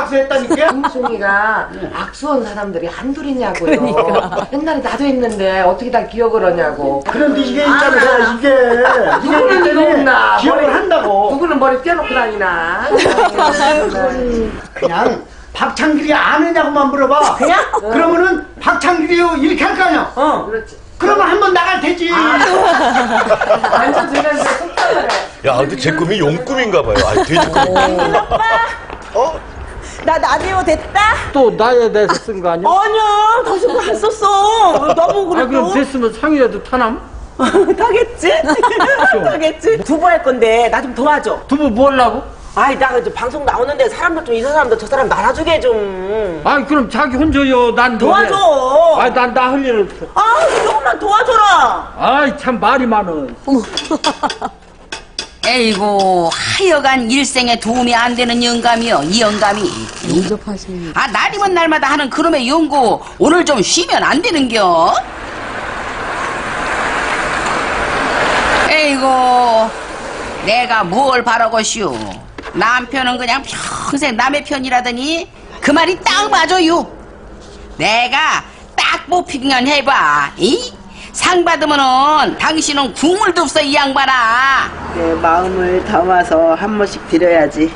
악수했다니까? 김순이가 악수한 사람들이 한둘이냐고요. 그러니까. 옛날에 나도 했는데 어떻게 다 기억을 하냐고. 그런데 이게 있잖아, 이게. 누구는 이거 없나? 기억을 한다고. 누구는 머리 떼어놓고 다니나? 그냥 박창길이 아느냐고만 물어봐. 그냥? 그러면은 박창길이 이렇게 할 거 아니야? 그렇지. 그러면 한번 나갈 테지. 완전 제가 이제 속상을 해. 야, 근데 제 꿈이 용꿈인가 봐요. 아니, 돼지 꿈이. 어? 나 라디오 됐다? 또 나에 대해서 쓴 거 아니야? 아니야, 다시 안 썼어. 너무 아, 그럼 그래도. 됐으면 상이라도 타남? 타겠지? 타겠지? 두부 할 건데 나 좀 도와줘. 두부 뭐 하려고? 아이, 나 이제 방송 나오는데 사람들 좀, 이 사람들 저 사람 말아주게 좀. 아이, 그럼 자기 혼자요. 난 도와줘. 아이, 난 나 할 일을. 아, 조금만 도와줘라. 아이, 참 말이 많어. 에이고, 하여간 일생에 도움이 안 되는 영감이요, 이 영감이. 용접하시는. 아, 날이면 날마다 하는 그놈의 연구, 오늘 좀 쉬면 안 되는겨? 에이고, 내가 뭘 바라고시오. 남편은 그냥 평생 남의 편이라더니 그 말이 딱 맞아요. 내가 딱 뽑히기만 해봐. 이? 상 받으면은 당신은 국물도 없어, 이 양반아. 내 마음을 담아서 한 번씩 드려야지.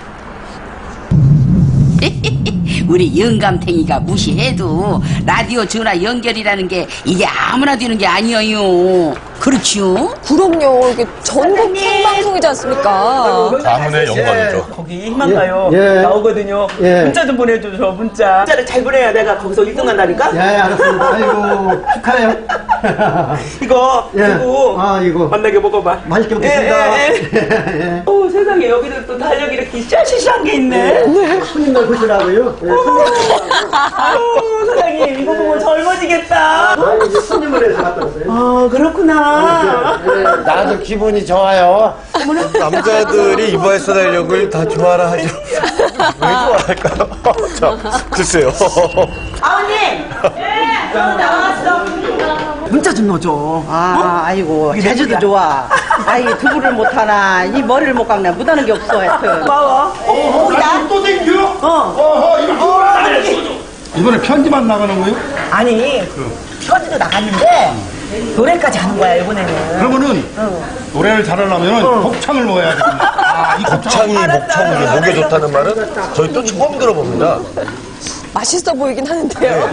우리 영감탱이가 무시해도 라디오 전화 연결이라는 게 이게 아무나 되는 게 아니에요. 그렇지요? 그럼요. 이게 전국 생방송이지 않습니까? 가문의 영광이죠. 거기 희망가요. 예. 나오거든요. 예. 문자 좀 보내줘, 저 문자. 문자를 잘 보내야 내가 거기서 1등 한다니까? 예, 알았습니다. 아이고, 축하해요. 이거, 예. 두고 이거. 만나게 먹어봐. 맛있게 먹겠습니다. 예. 오, 세상에, 여기도 또 달력 이렇게 샤시시한 게 있네. 손님들 보시라고요? 예, 아유, 사장님, 이거 보면 젊어지겠다. 이제 손님을 해서 갖다 놨어요. 아, 그렇구나. 나도 기분이 좋아요. 남자들이 이마에 쏟아내력을 다 좋아라 하죠. 왜 좋아할까요? 자, 글쎄요. 아버님! 나왔어. 문자 좀 넣어줘. 아이고, 제주도 좋아. 아이, 두부를 못하나, 이 머리를 못 깎나, 못하는 게 없어, 하여튼. 고마워. 나또 생겨? 이렇게 이번에 편지만 나가는 거예요? 아니, 편지도 나갔는데, 노래까지 하는 거야, 이번에는. 그러면은 노래를 잘하려면 곱창을 먹어야 돼. 이 곱창이 목청이 목에 좋다는 말은 저희 또 처음 들어봅니다. 맛있어 보이긴 하는데요.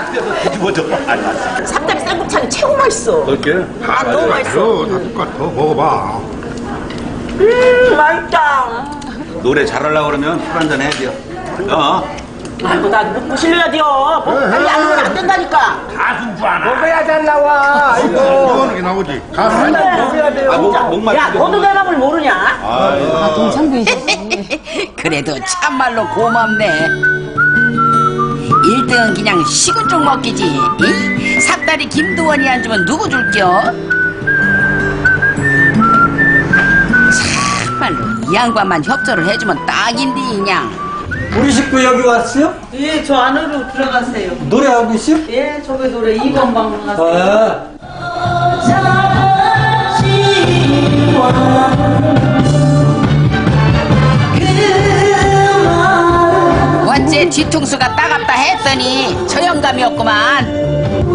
삽다리 쌍곱창이 최고 맛있어. 이렇게? 너무 맛있어. 다 똑같아. 먹어봐. 맛있다. 노래 잘하려고 그러면 술 한잔 해야 돼요. 아이고, 나 먹고 실려야 돼요. 빨리 안 먹으면 안 된다니까. 먹어야 잘 나와. 이거 나오지. 먹어야 돼요. 목만 야, 너도 대답을 모르냐? 그래도 참말로 고맙네. 1등은 그냥 식은 죽 먹기지. 이? 삽다리 김도원이 안 주면 누구 줄겨? 참말로 이 양반만 협조를 해주면 딱인데 그냥. 우리 식구 여기 왔어요? 예, 저 안으로 들어가세요. 노래하고 있어요? 예, 저기 노래 2번 방문 가세요. 어째 뒤통수가 따갑다 했더니 저 영감이었구만.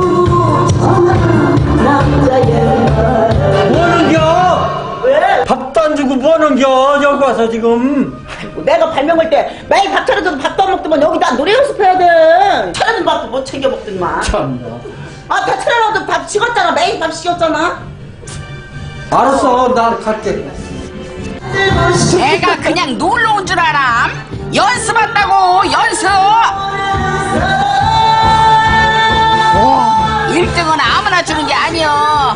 뭐하는겨? 왜? 밥도 안 주고 뭐하는겨? 여기 와서 지금. 내가 발 먹을 때 매일 밥 차려줘도 밥도 안 먹더만 여기다 노래 연습해야 돼. 차려준 밥도 못 챙겨 먹더만. 참나. 다 차려놔도 밥 식었잖아. 매일 밥 식었잖아. 알았어, 나 갈게. 내가 그냥 놀러 온 줄 알아. 연습한다고 연습. 1등은 아무나 주는 게 아니여.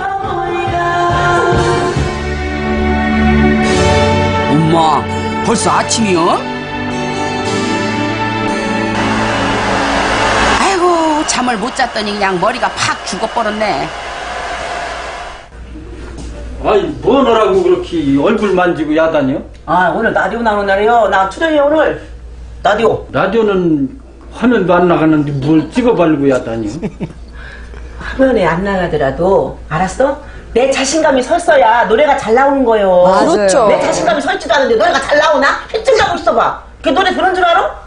엄마, 벌써 아침이요? 아이고, 잠을 못 잤더니 그냥 머리가 팍 죽어버렸네. 아이, 뭐하느라고 그렇게 얼굴 만지고 야단이요? 오늘 라디오 나오는 날이요. 나 출연이 오늘 라디오. 라디오는 화면도 안 나가는데 뭘 찍어바르고 야단이요? 화면에 안 나가더라도 알았어? 내 자신감이 섰어야 노래가 잘 나오는 거요. 그렇죠. 내 자신감이 서 있지도 않은데 노래가 잘 나오나? 휘청하고 있어봐. 그 노래 그런 줄 알아?